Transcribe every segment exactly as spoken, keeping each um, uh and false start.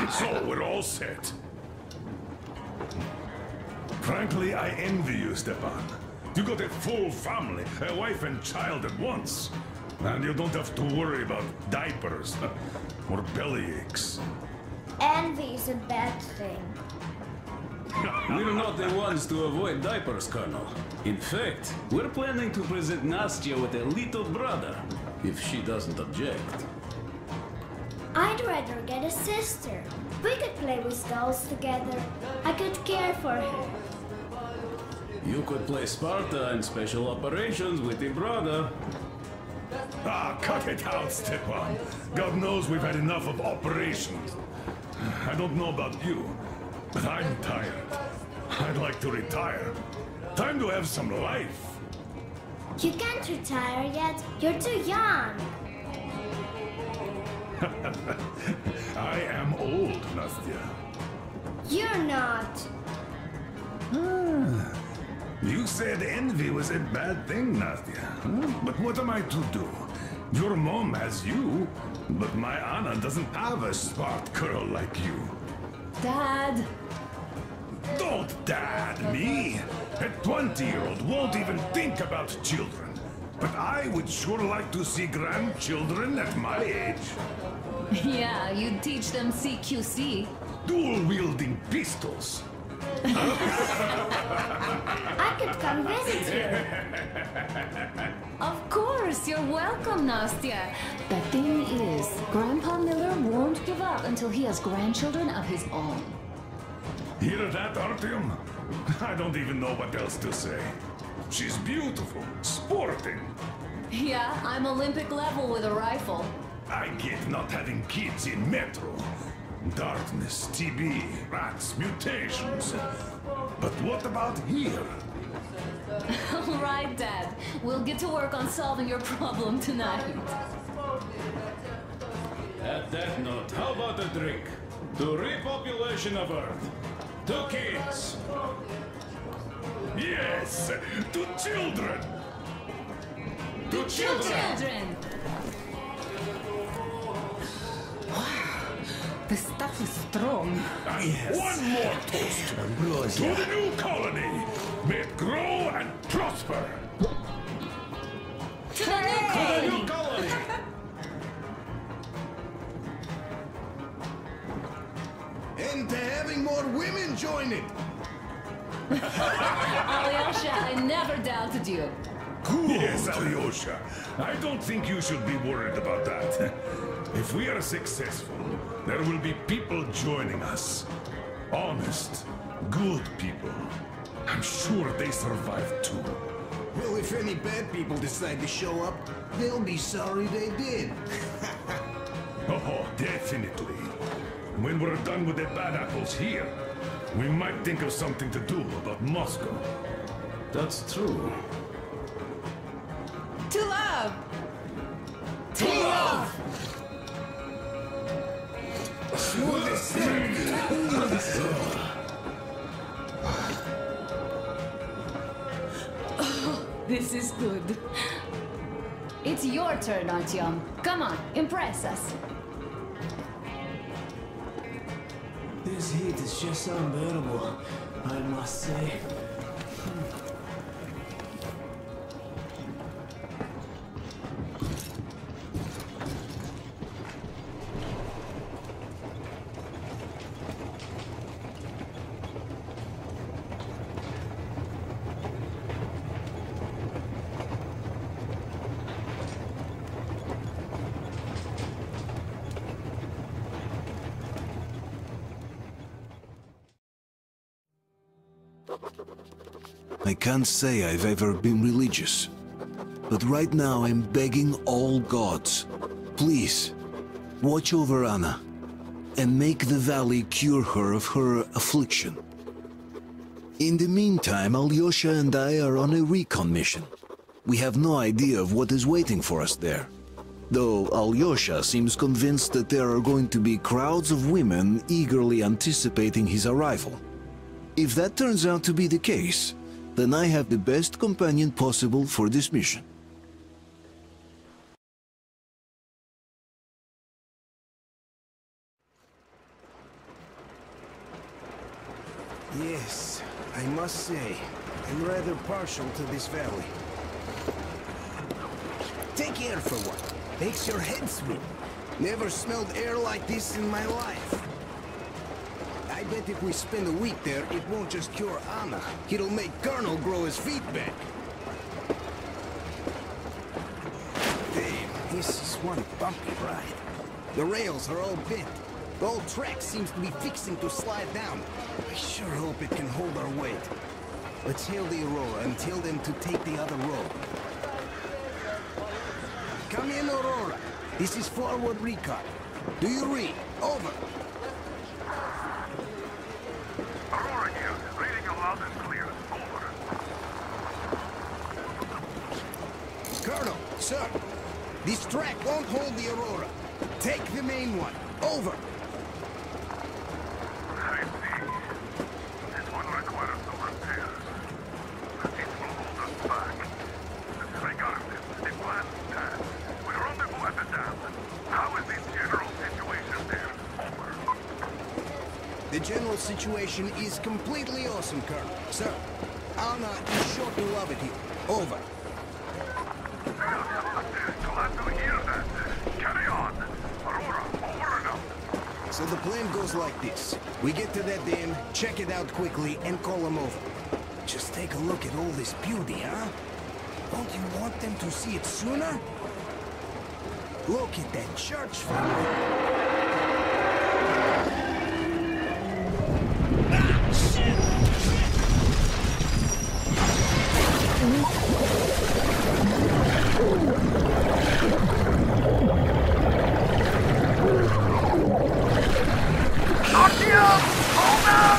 So, we're all set. Frankly, I envy you, Stepan. You got a full family, a wife and child at once. And you don't have to worry about diapers or belly aches. Envy is a bad thing. We're not the ones to avoid diapers, Colonel. In fact, we're planning to present Nastya with a little brother, if she doesn't object. I'd rather get a sister. We could play with dolls together. I could care for her. You could play Sparta in special operations with your brother. Ah, cut it out, Stepan. God knows we've had enough of operations. I don't know about you, but I'm tired. I'd like to retire. Time to have some life. You can't retire yet. You're too young. I am old, Nastya. You're not. Ah, you said envy was a bad thing, Nastya. Huh? But what am I to do? Your mom has you, but my Anna doesn't have a smart girl like you. Dad! Don't dad me! A twenty-year-old won't even think about children. But I would sure like to see grandchildren at my age. Yeah, you'd teach them C Q C. Dual-wielding pistols. I could come visit you. Of course, you're welcome, Nastya. The thing is, Grandpa Miller won't give up until he has grandchildren of his own. Hear that, Artyom? I don't even know what else to say. She's beautiful, sporting. Yeah, I'm Olympic level with a rifle. I get not having kids in Metro. Darkness, T B, rats, mutations. But what about here? All right, Dad. We'll get to work on solving your problem tonight. At that note, how about a drink? To repopulation of Earth. To kids. Yes, to children. To children. Children! The stuff is strong. And one more toast. To the new colony. May it grow and prosper. To the new colony! New colony! And to having more women join it. Alyosha, I never doubted you. Yes, Alyosha. I don't think you should be worried about that. If we are successful, there will be people joining us. Honest, good people. I'm sure they survive too. Well, if any bad people decide to show up, they'll be sorry they did. Oh, definitely. When we're done with the bad apples here, we might think of something to do about Moscow. That's true. To love! To love! This is good. It's your turn, Artyom. Come on, impress us. This heat is just unbearable, I must say. I can't say I've ever been religious, but right now I'm begging all gods, please, watch over Anna, and make the valley cure her of her affliction. In the meantime, Alyosha and I are on a recon mission. We have no idea of what is waiting for us there, though Alyosha seems convinced that there are going to be crowds of women eagerly anticipating his arrival. If that turns out to be the case, then I have the best companion possible for this mission. Yes, I must say, I'm rather partial to this valley. Take air for one. Makes your head swim. Never smelled air like this in my life. I bet if we spend a week there, it won't just cure Anna. It'll make Colonel grow his feet back. Damn, this is one bumpy ride. The rails are all bent. The whole track seems to be fixing to slide down. I sure hope it can hold our weight. Let's hail the Aurora and tell them to take the other road. Come in, Aurora. This is forward recon. Do you read? Over. Aurora here. Reading you loud and clear. Over. Colonel, sir. This track won't hold the Aurora. Take the main one. Over. I see. This one requires some repairs. It will hold us back. Regardless, the plan stands. We rendezvous at the dam. How is the general situation there? Over. The general situation is completely awesome, Colonel. Sir, Anna is sure to love it here. Over. Glad to hear that. Carry on. Aurora, over and out. So the plan goes like this. We get to that dam, check it out quickly, and call them over. Just take a look at all this beauty, huh? Don't you want them to see it sooner? Look at that church, family. Ah, shit! Artyom! Hold on!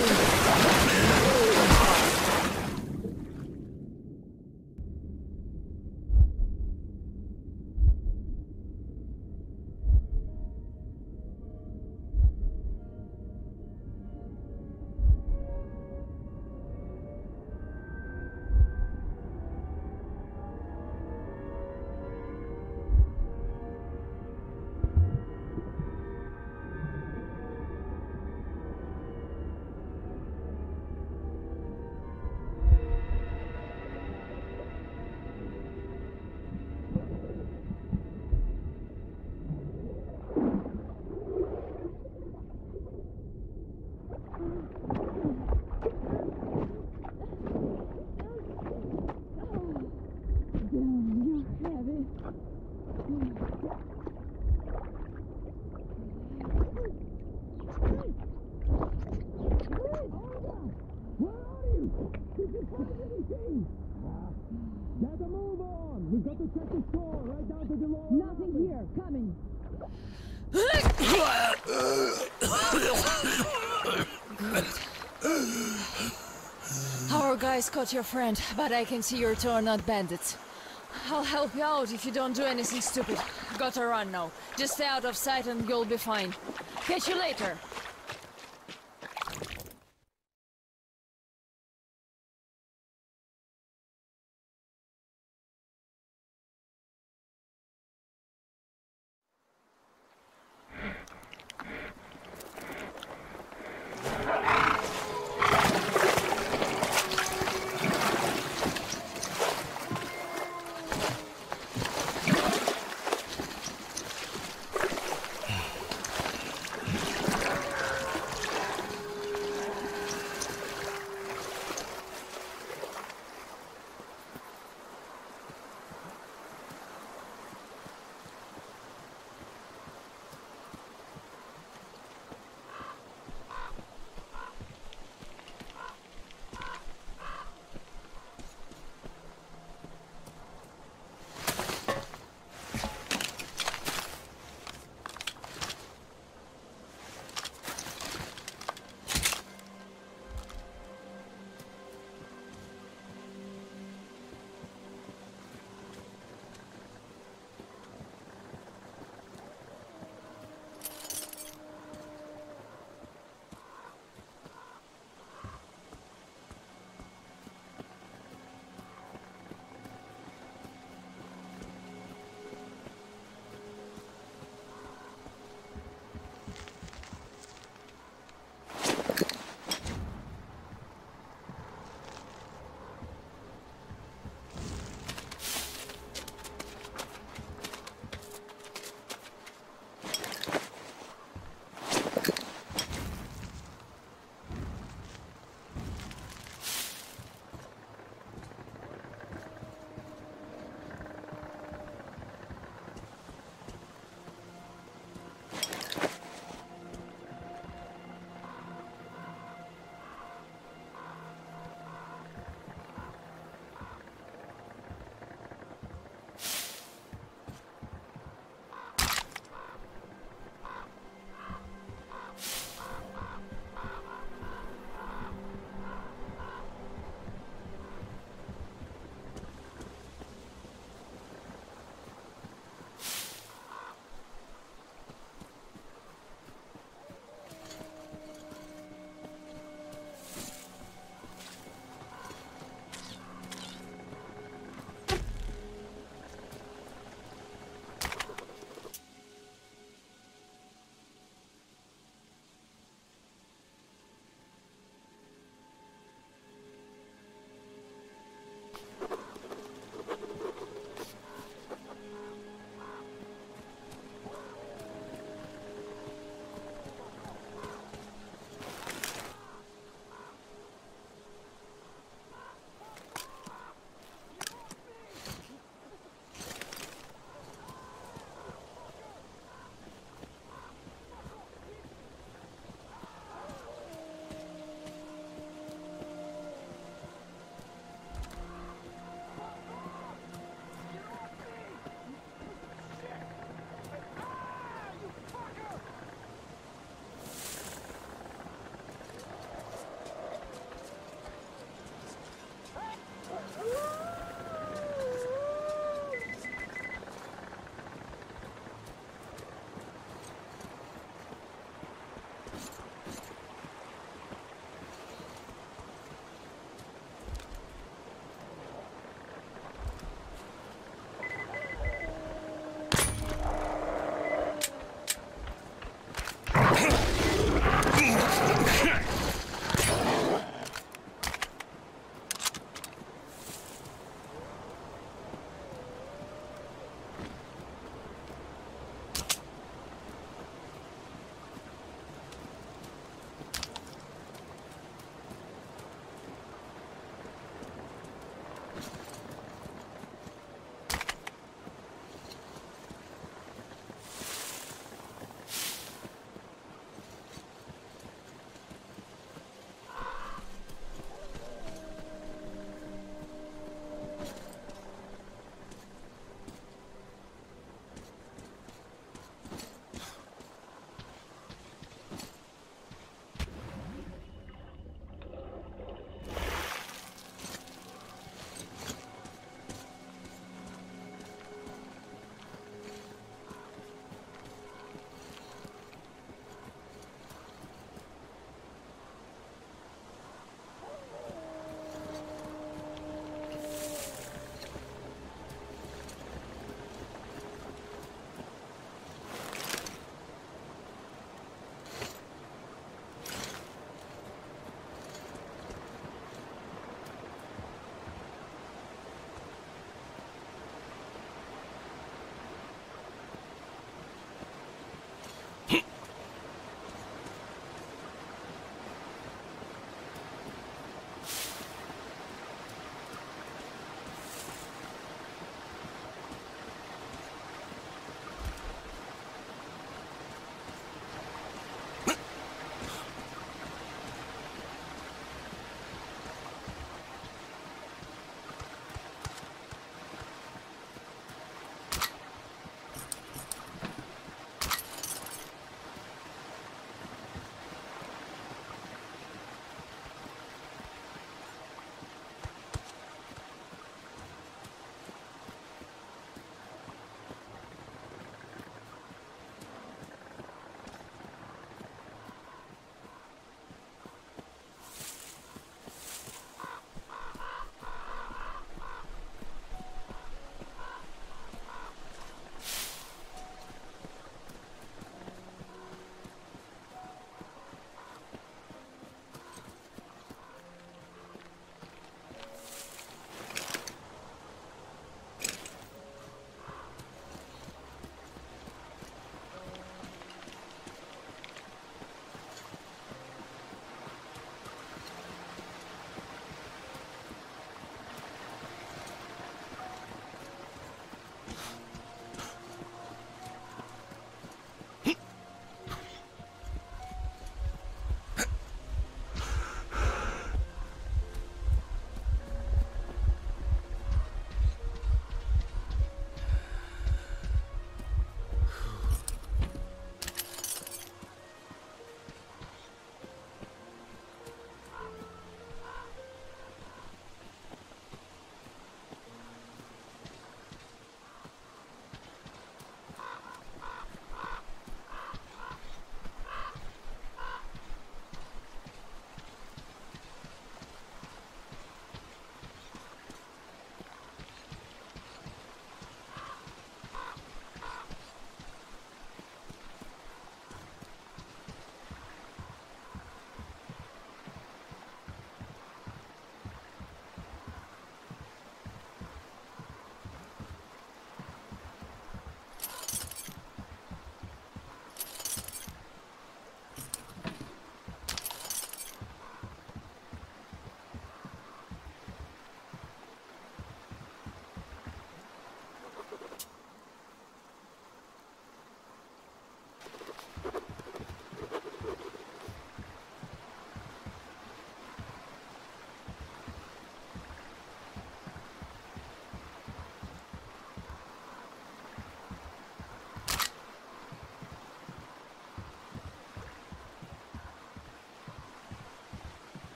Nothing here. Coming. Our guys caught your friend, but I can see your two are not bandits. I'll help you out if you don't do anything stupid. Gotta run now. Just stay out of sight and you'll be fine. Catch you later.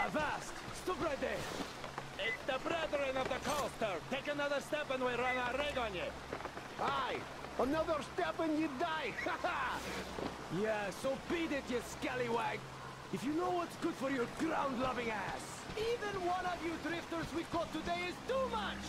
Avast! Stop right there! It's the brethren of the coaster! Take another step and we run a rig on you! Aye! Another step and you die! Ha ha! Yeah, so beat it, you scallywag! If you know what's good for your ground-loving ass! Even one of you drifters we caught today is too much!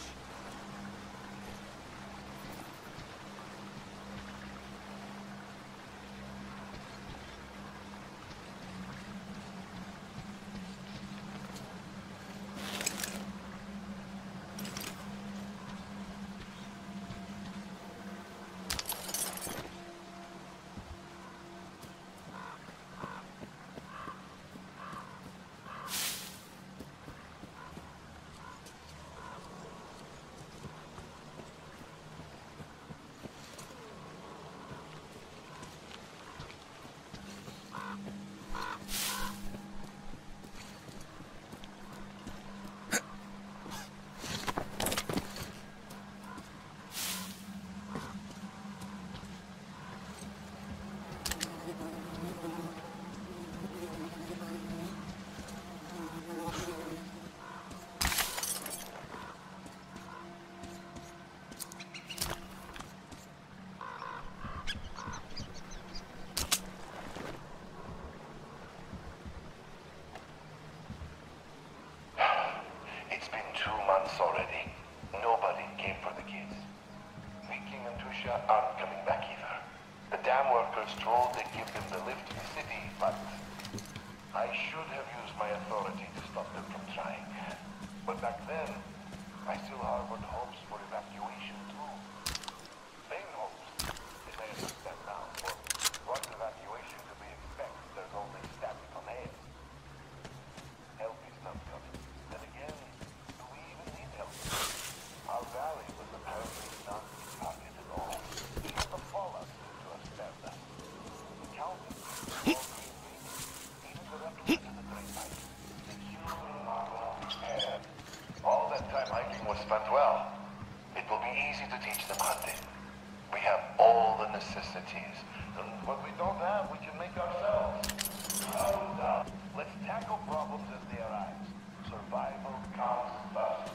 Already. Nobody came for the kids. Viking and Tusha aren't coming back either. The dam workers told they'd give them the lift to the city, but I should have used my authority to stop them from trying. But back then, I still harbored hopes for evacuation too. Vain hopes, as I understand now, for what evacuation do we expect? There's only static on air. Help is not coming. Then again, our valley was apparently not impacted at all. Even the fallout seemed to have spared us. The county, all green leaves, even the replica to the drain pipe. The human marvel prepared. All that time hiking was spent well. It will be easy to teach them hunting. We have all the necessities. And what we don't have, we can make ourselves. Hold up. Let's tackle problems as they arise. Survival comes first.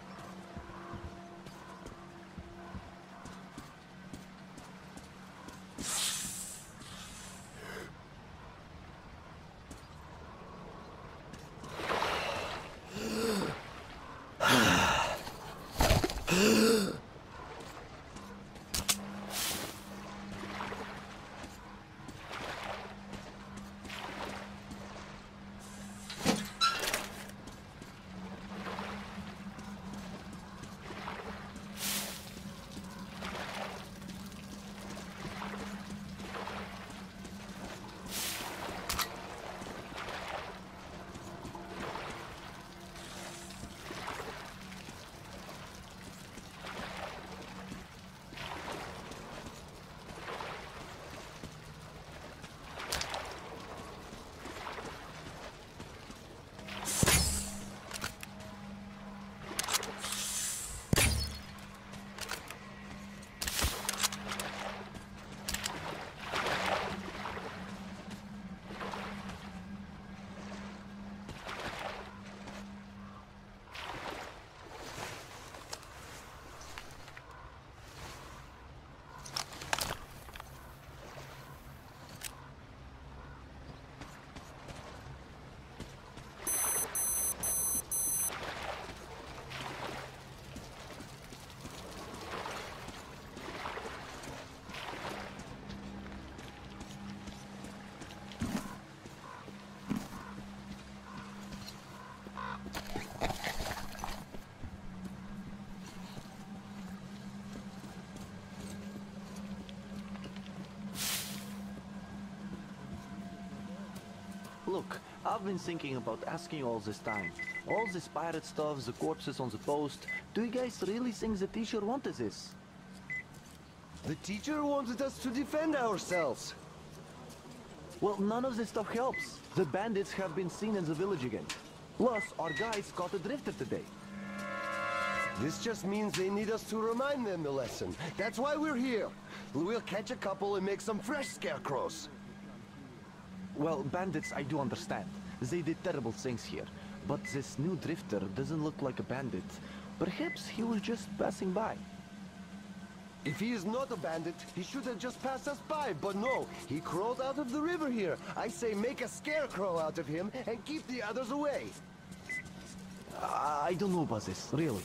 Look, I've been thinking about asking all this time. All this pirate stuff, the corpses on the post. Do you guys really think the teacher wanted this? The teacher wanted us to defend ourselves. Well, none of this stuff helps. The bandits have been seen in the village again. Plus, our guys caught a drifter today. This just means they need us to remind them the lesson. That's why we're here. We'll catch a couple and make some fresh scarecrows. Well, bandits, I do understand. They did terrible things here. But this new drifter doesn't look like a bandit. Perhaps he was just passing by. If he is not a bandit, he should have just passed us by, but no, he crawled out of the river here. I say make a scarecrow out of him and keep the others away. Uh, I don't know about this, really.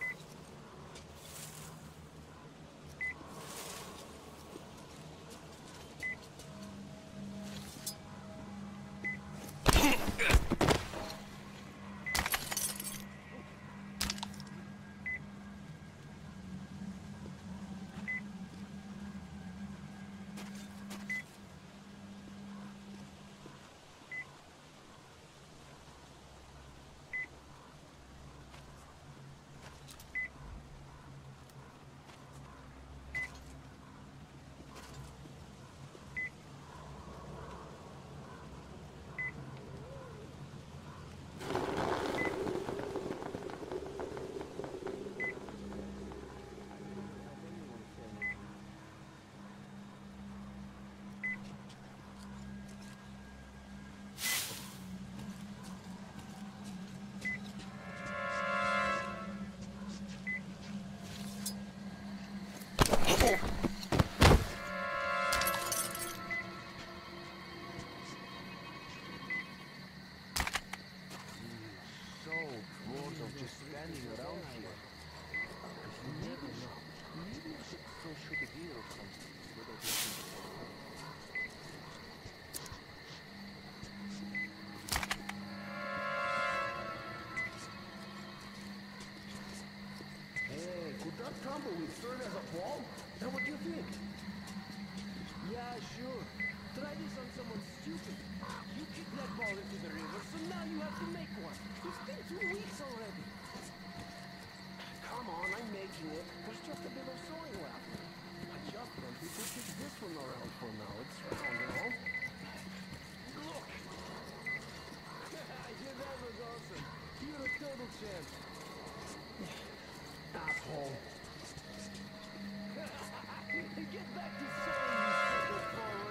Tumbleweed serve as a ball? Now what do you think? Yeah, sure. Try this on someone stupid. You kicked that ball into the river, so now you have to make one. It's been two weeks already. Come on, I'm making it. There's just a bit of sewing left. I just want you to kick this one around for now. It's round, you know? Look! Yeah, that was awesome. You're a total champ. Asshole. Get back to sewing, you stupid forward.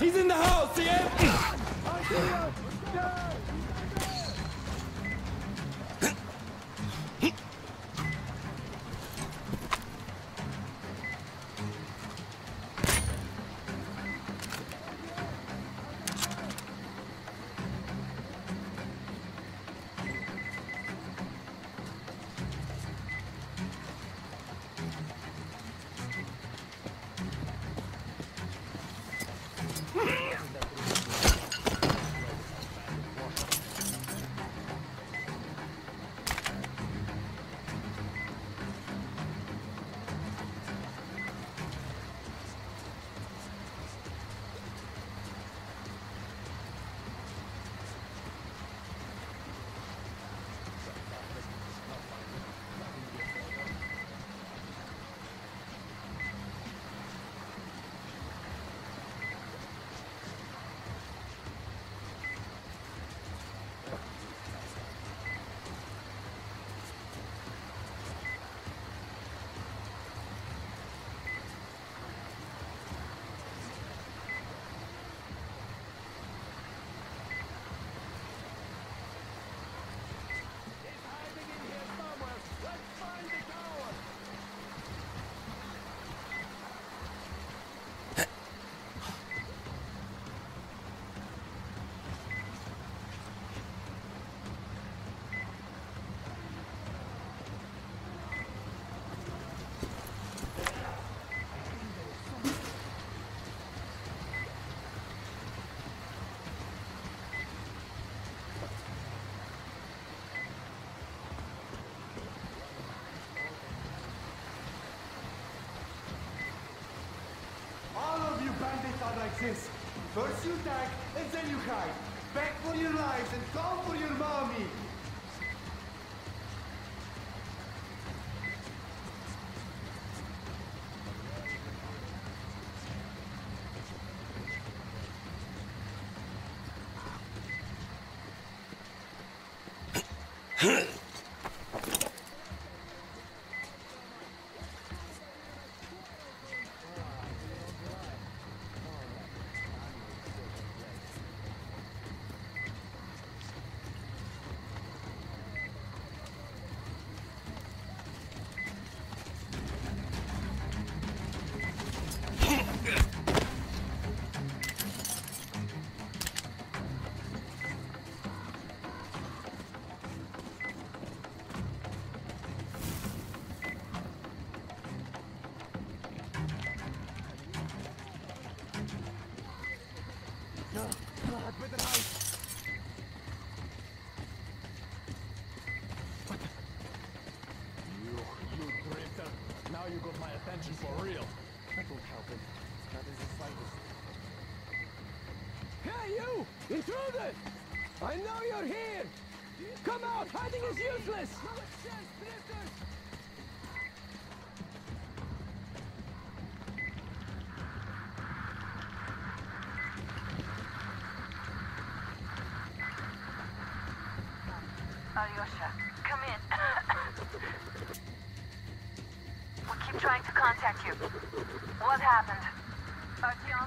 He's in the house, see him? I see him! Bandits are like this. First you attack, and then you hide. Back for your lives and call for your mommy. For real. That won't help him. Not in the slightest. Hey, you! Intruder! I know you're here! Come out! Hiding is useless! Alyosha, come in. We keep trying to contact you. What happened? Artyom?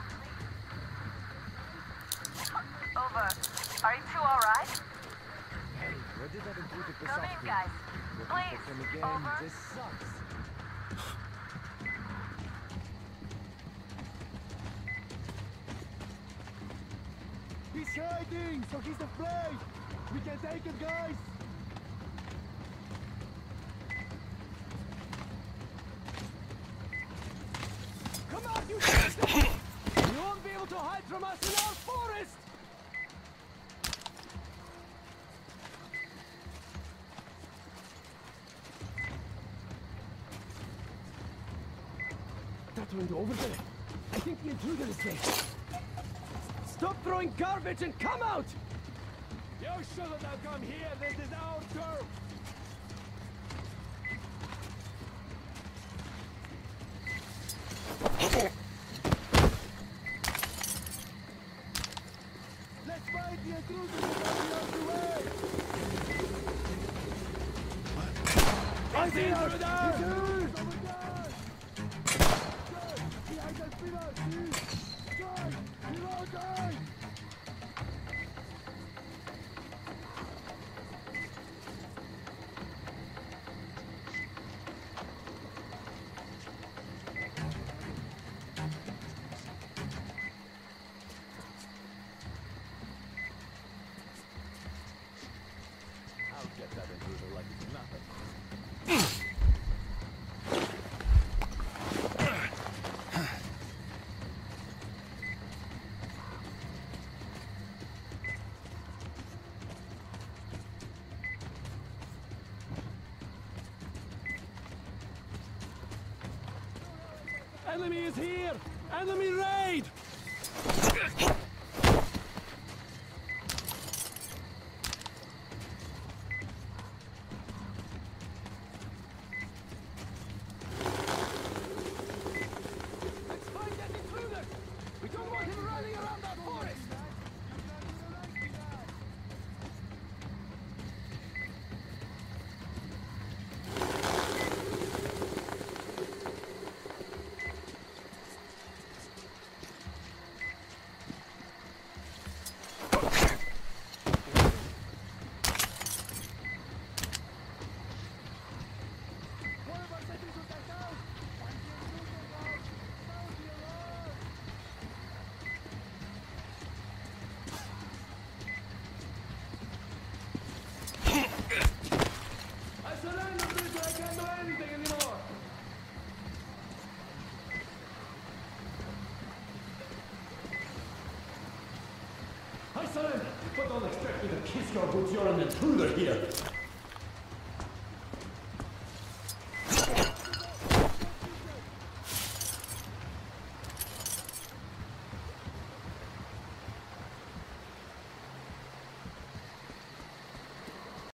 Over. Are you two alright? Hey, where did that intruder piss Come off in, to? guys. Looking Please. for him again. Over. This sucks. He's hiding, so he's afraid. We can take him, guys. Come out, you bastard! You won't be able to hide from us in our forest! That window over there. I think the intruder is there. Stop throwing garbage and come out! You shouldn't have come here. This is our turf. Let's fight the intruder out the way. I see intruder! Behind us, behind us, see? Guys! Enemy is here! Enemy raid! Let's find that intruder! We don't want him running around that forest! I surrender, but don't expect me to kiss your boots. You're an intruder here.